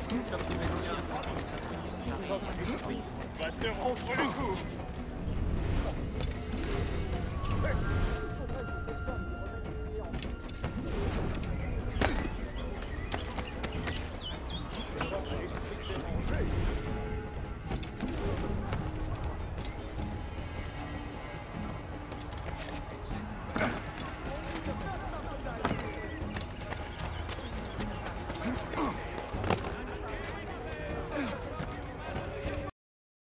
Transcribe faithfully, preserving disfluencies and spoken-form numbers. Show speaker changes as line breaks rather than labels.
J'optimise bien, quindi si j'arrive.
Va se rompre le cou.